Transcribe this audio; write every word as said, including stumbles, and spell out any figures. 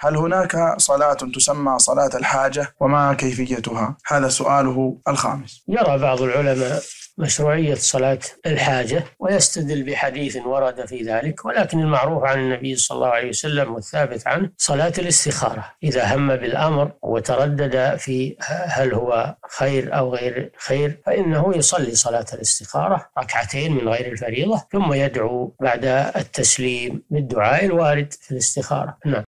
هل هناك صلاة تسمى صلاة الحاجة وما كيفيتها؟ هذا سؤاله الخامس. يرى بعض العلماء مشروعية صلاة الحاجة ويستدل بحديث ورد في ذلك، ولكن المعروف عن النبي صلى الله عليه وسلم والثابت عنه صلاة الاستخارة، إذا هم بالأمر وتردد في هل هو خير أو غير خير فإنه يصلي صلاة الاستخارة ركعتين من غير الفريضة ثم يدعو بعد التسليم بالدعاء الوارد في الاستخارة. نعم.